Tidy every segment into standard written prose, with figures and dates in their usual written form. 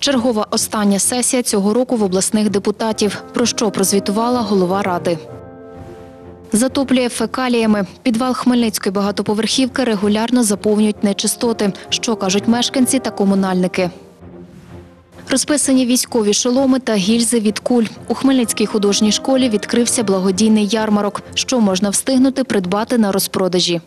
Чергова остання сесія цього року в обласних депутатів. Про що прозвітувала голова ради. Затоплює фекаліями. Підвал Хмельницької багатоповерхівки регулярно заповнюють нечистоти. Що кажуть мешканці та комунальники. Розписані військові шоломи та гільзи від куль. У Хмельницькій художній школі відкрився благодійний ярмарок. Що можна встигнути придбати на розпродажі.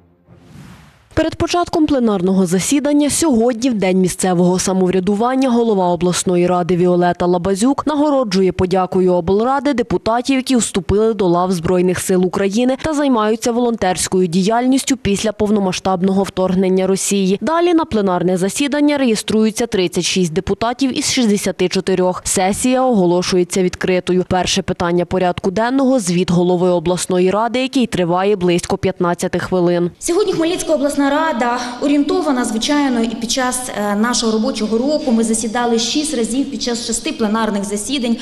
Перед початком пленарного засідання сьогодні, в День місцевого самоврядування, голова обласної ради Віолета Лабазюк нагороджує подякою облради депутатів, які вступили до лав Збройних сил України та займаються волонтерською діяльністю після повномасштабного вторгнення Росії. Далі на пленарне засідання реєструються 36 депутатів із 64. Сесія оголошується відкритою. Перше питання порядку денного – звіт голови обласної ради, який триває близько 15 хвилин. Сьогодні Хмельницька обласна рада орієнтована, звичайно, і під час нашого робочого року ми засідали 6 разів під час 6 пленарних засідань.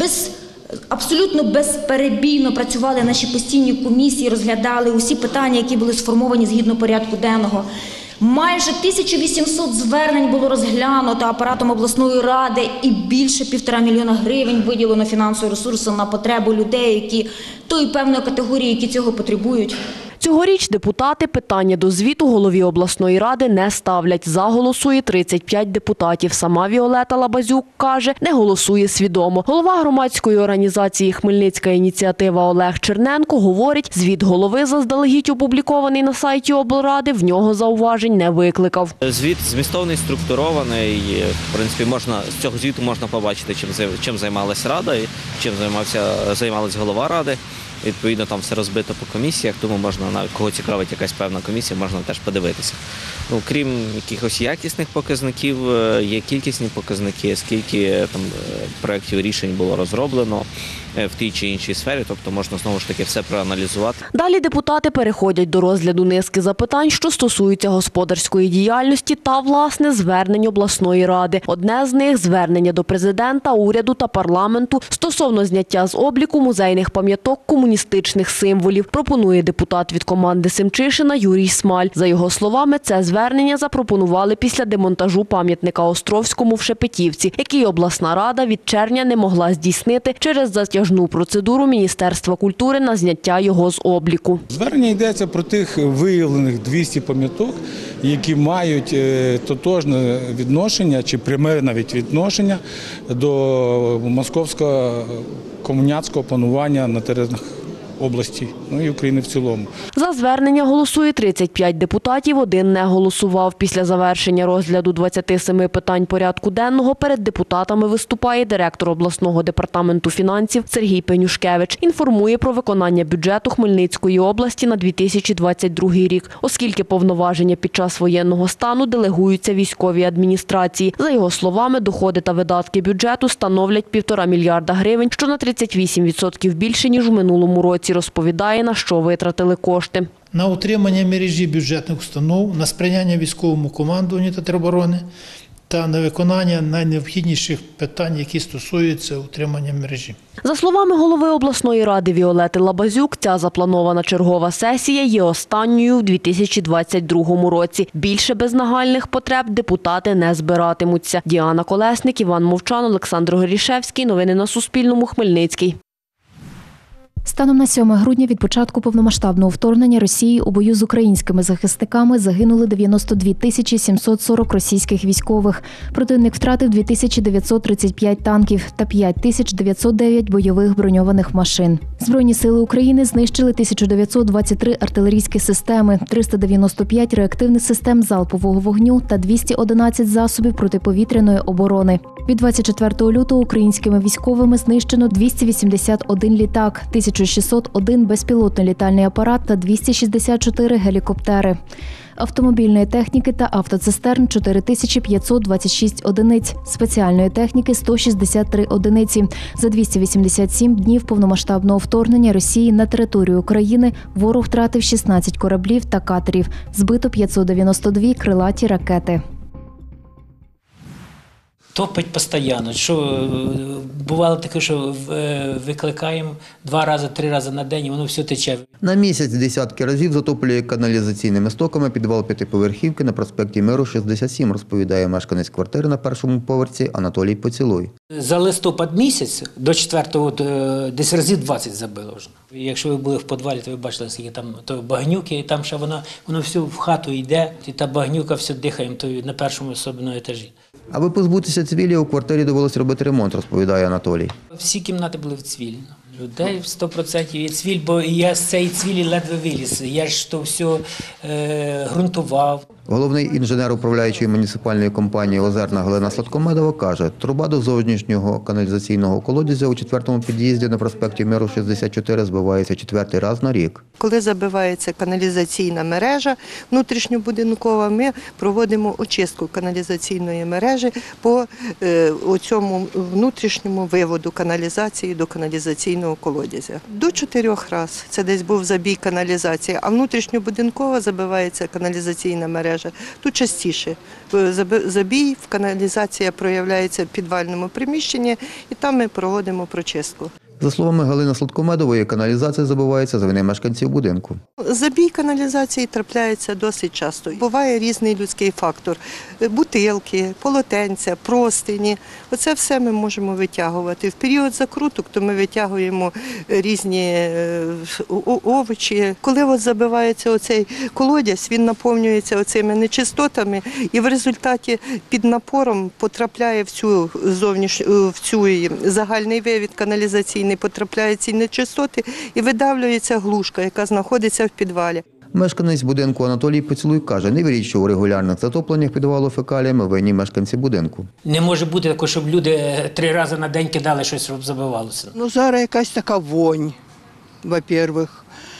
Абсолютно безперебійно працювали наші постійні комісії, розглядали усі питання, які були сформовані згідно порядку денного. Майже 1800 звернень було розглянуто апаратом обласної ради і більше 1,5 мільйона гривень виділено фінансового ресурсу на потребу людей, які тої певної категорії, які цього потребують. Цьогоріч депутати питання до звіту голові обласної ради не ставлять. За голосує 35 депутатів. Сама Віолета Лабазюк каже, не голосує свідомо. Голова громадської організації «Хмельницька ініціатива» Олег Черненко говорить, звіт голови заздалегідь опублікований на сайті облради, в нього зауважень не викликав. Звіт змістовний, структурований. В принципі, з цього звіту можна побачити, чим займалася рада, чим займалась голова ради. Відповідно, там все розбито по комісіях, тому можна, навіть кого цікавить якась певна комісія, можна теж подивитися. Крім якихось якісних показників, є кількісні показники, скільки там проєктів рішень було розроблено в тій чи іншій сфері, тобто можна знову ж таки все проаналізувати. Далі депутати переходять до розгляду низки запитань, що стосуються господарської діяльності та, власне, звернень обласної ради. Одне з них – звернення до президента, уряду та парламенту стосовно зняття з обліку музейних пам'яток комуністичних символів, пропонує депутат від команди Семчишина Юрій Смаль. За його словами, це звернення запропонували після демонтажу пам'ятника Островському в Шепетівці, який обласна рада від червня не могла здійснити через затяжну процедуру Міністерства культури на зняття його з обліку. Звернення йдеться про тих виявлених 200 пам'яток, які мають тотожне відношення чи пряме навіть відношення до московського комуняцького панування на теренах області, і України в цілому. За звернення голосує 35 депутатів, один не голосував. Після завершення розгляду 27 питань порядку денного перед депутатами виступає директор обласного департаменту фінансів Сергій Пенюшкевич. Інформує про виконання бюджету Хмельницької області на 2022 рік, оскільки повноваження під час воєнного стану делегуються військовій адміністрації. За його словами, доходи та видатки бюджету становлять 1,5 мільярда гривень, що на 38% більше, ніж у минулому році. Розповідає, на що витратили кошти. На утримання мережі бюджетних установ, на сприяння військовому командуванню та тероборони та на виконання найнеобхідніших питань, які стосуються утримання мережі. За словами голови обласної ради Віолети Лабазюк, ця запланована чергова сесія є останньою в 2022 році. Більше без нагальних потреб депутати не збиратимуться. Діана Колесник, Іван Мовчан, Олександр Горішевський. Новини на Суспільному. Хмельницький. Станом на 7 грудня від початку повномасштабного вторгнення Росії у бою з українськими захисниками загинули 92 740 російських військових. Противник втратив 2935 танків та 5909 бойових броньованих машин. Збройні сили України знищили 1923 артилерійські системи, 395 реактивних систем залпового вогню та 211 засобів протиповітряної оборони. Від 24 лютого українськими військовими знищено 281 літак, 1601 безпілотний літальний апарат та 264 гелікоптери. Автомобільної техніки та автоцистерн – 4526 одиниць, спеціальної техніки – 163 одиниці. За 287 днів повномасштабного вторгнення Росії на територію України ворог втратив 16 кораблів та катерів, збито 592 крилаті ракети. топить постійно. Що бувало таке, що викликаємо 2 рази, 3 рази на день, і воно все тече. На місяць десятки разів затоплює каналізаційними стоками підвал 5-поверхівки на проспекті Миру, 67, розповідає мешканець квартири на першому поверсі Анатолій Поцілуй. За листопад місяць до 4-го десь разів 20 забило вже. Якщо ви були в підвалі, то ви бачили, скільки там багнюки, і там ще воно все в хату йде, і та багнюка все дихає, то на першому особливо етажі. Аби позбутися цвілі, у квартирі довелося робити ремонт, розповідає Анатолій. Всі кімнати були в цвілі. Людей 100% є цвіль, бо я з цієї цвілі ледве виліз. Я ж то все ґрунтував. Головний інженер управляючої муніципальної компанії «Озерна» Галина Сладкомедова каже, труба до зовнішнього каналізаційного колодязя у 4-му під'їзді на проспекті Миру, 64 збивається 4-й раз на рік. Коли забивається каналізаційна мережа внутрішньобудинкова, ми проводимо очистку каналізаційної мережі по цьому внутрішньому виводу каналізації до каналізаційного колодязя. До 4 разів це десь був забій каналізації, а внутрішньобудинкова забивається каналізаційна мережа. Тут частіше забій, каналізація проявляється в підвальному приміщенні, і там ми проводимо прочистку. За словами Галини Сладкомедової, каналізація забивається за вини мешканців будинку. Забій каналізації трапляється досить часто. Буває різний людський фактор. Бутилки, полотенця, простині. Оце все ми можемо витягувати. В період закруток то ми витягуємо різні овочі. Коли забивається оцей колодязь, він наповнюється оцими нечистотами і в результаті під напором потрапляє в цю загальний вивід каналізаційний, потрапляють ці нечистоти і видавлюється глушка, яка знаходиться в підвалі. Мешканець будинку Анатолій Поцілуй каже, не вірить, що у регулярних затопленнях підвалу фекаліями винні мешканці будинку. Не може бути такого, щоб люди 3 рази на день кидали щось, щоб забивалося. Зараз якась така вонь, во-первых.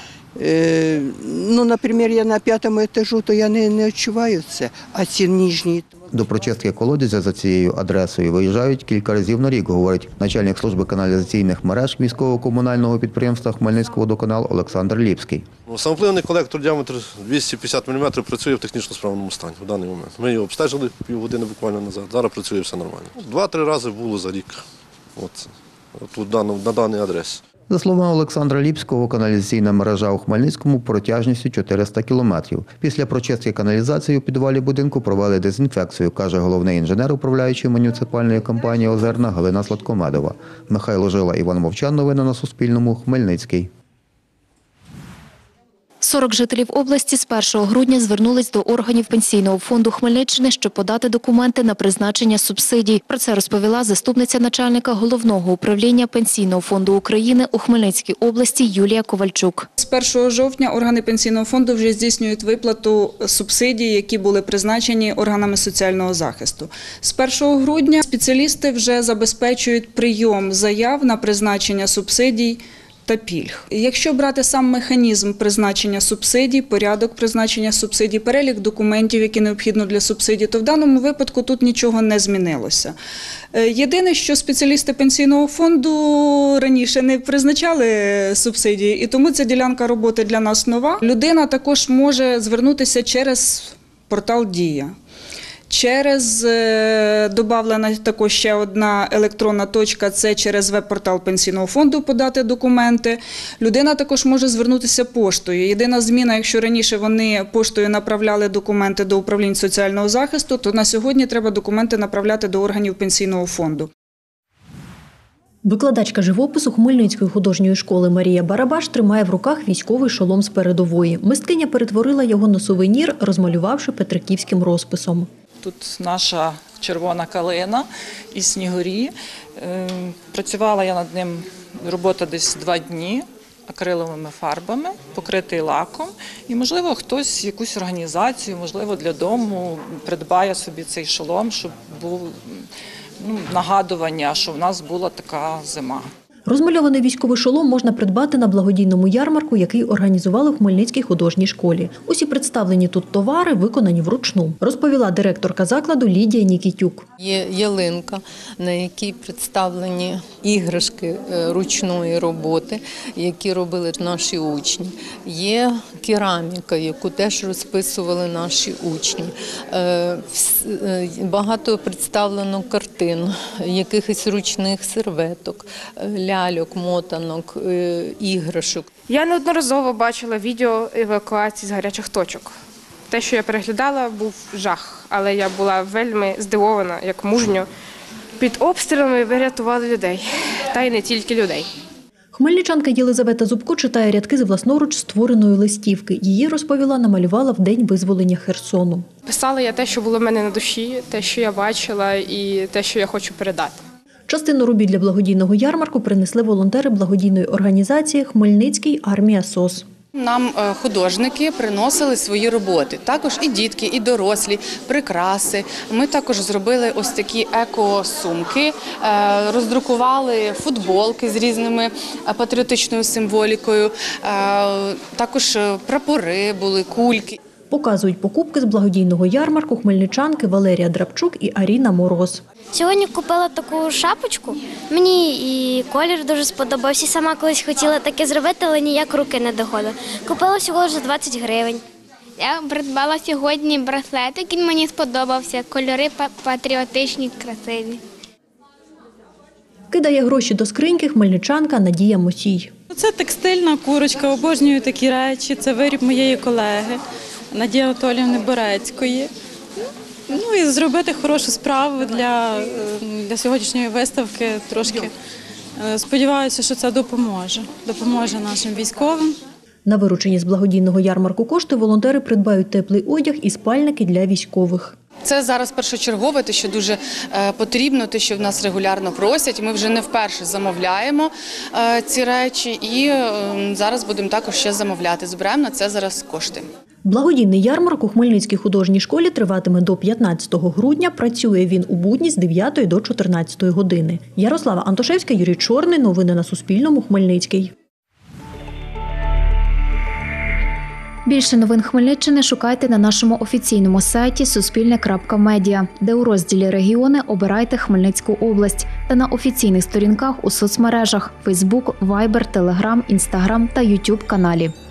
Наприклад, я на 5-му етажу, то я не відчуваю це, а ці нижні. До прочистки колодязя за цією адресою виїжджають кілька разів на рік, говорить начальник служби каналізаційних мереж міського комунального підприємства Хмельницькводоканал Олександр Ліпський. Самопливний колектор діаметр 250 мм працює в технічно справному стані в даний момент. Ми його обстежили півгодини буквально назад, зараз працює все нормально. 2-3 рази було за рік тут на даній адресі. За словами Олександра Ліпського, каналізаційна мережа у Хмельницькому протяжністю 400 кілометрів. Після прочистки каналізації у підвалі будинку провели дезінфекцію, каже головний інженер управляючої муніципальної компанії «Озерна» Галина Сладкомедова. Михайло Жила, Іван Мовчан. Новини на Суспільному. Хмельницький. 40 жителів області з 1 грудня звернулись до органів Пенсійного фонду Хмельниччини, щоб подати документи на призначення субсидій. Про це розповіла заступниця начальника Головного управління Пенсійного фонду України у Хмельницькій області Юлія Ковальчук. З 1 жовтня органи Пенсійного фонду вже здійснюють виплату субсидій, які були призначені органами соціального захисту. З 1 грудня спеціалісти вже забезпечують прийом заяв на призначення субсидій та пільг. Якщо брати сам механізм призначення субсидій, порядок призначення субсидій, перелік документів, які необхідно для субсидій, то в даному випадку тут нічого не змінилося. Єдине, що спеціалісти Пенсійного фонду раніше не призначали субсидії, і тому ця ділянка роботи для нас нова. Людина також може звернутися через портал «Дія». Добавлена також ще одна електронна точка – це через веб-портал Пенсійного фонду подати документи. Людина також може звернутися поштою. Єдина зміна, якщо раніше вони поштою направляли документи до управлінь соціального захисту, то на сьогодні треба документи направляти до органів Пенсійного фонду. Викладачка живопису Хмельницької художньої школи Марія Барабаш тримає в руках військовий шолом з передової. Мисткиня перетворила його на сувенір, розмалювавши петриківським розписом. Тут наша червона калина і снігурі. Працювала я над ним, робота десь 2 дні, акриловими фарбами, покритий лаком. І, можливо, хтось, якусь організацію, можливо, для дому придбає собі цей шолом, щоб був нагадування, що в нас була така зима. Розмальований військовий шолом можна придбати на благодійному ярмарку, який організували в Хмельницькій художній школі. Усі представлені тут товари виконані вручну, розповіла директорка закладу Лідія Нікітюк. Є ялинка, на якій представлені іграшки ручної роботи, які робили наші учні. Є кераміка, яку теж розписували наші учні. Багато представлено картин, якихось ручних серветок, ляльок, мотанок, іграшок. Я неодноразово бачила відео евакуації з гарячих точок. Те, що я переглядала, був жах, але я була вельми здивована, як мужньо під обстрілами врятували людей, та й не тільки людей. Хмельничанка Єлизавета Зубко читає рядки з власноруч створеної листівки. Її, розповіла, намалювала в день визволення Херсону. Писала я те, що було в мене на душі, те, що я бачила і те, що я хочу передати. Частину робіт для благодійного ярмарку принесли волонтери благодійної організації «Хмельницький армія СОС». Нам художники приносили свої роботи, також і дітки, і дорослі, прикраси. Ми також зробили ось такі еко-сумки, роздрукували футболки з різними патріотичною символікою, також прапори були, кульки. Показують покупки з благодійного ярмарку хмельничанки Валерія Драбчук і Аріна Мороз. Сьогодні купила таку шапочку, мені і колір дуже сподобався. Сама колись хотіла таке зробити, але ніяк руки не доходили. Купила всього за 20 гривень. Я придбала сьогодні браслетик, він мені сподобався. Кольори патріотичні, красиві. Кидає гроші до скриньки хмельничанка Надія Мосій. Це текстильна курочка, обожнюю такі речі. Це виріб моєї колеги Надії Анатоліївни Борецької. Ну і зробити хорошу справу для сьогоднішньої виставки трошки. Сподіваюся, що це допоможе нашим військовим. На виручені з благодійного ярмарку кошти волонтери придбають теплий одяг і спальники для військових. Це зараз першочергове, те, що дуже потрібно, те, що в нас регулярно просять. Ми вже не вперше замовляємо ці речі і зараз будемо також ще замовляти. Збираємо на це зараз кошти. Благодійний ярмарок у Хмельницькій художній школі триватиме до 15 грудня. Працює він у будні з 9 до 14 години. Ярослава Антошевська, Юрій Чорний. Новини на Суспільному. Хмельницький. Більше новин Хмельниччини шукайте на нашому офіційному сайті suspilne.media, де у розділі «Регіони» обирайте Хмельницьку область та на офіційних сторінках у соцмережах – Facebook, Viber, Telegram, Instagram та YouTube каналі.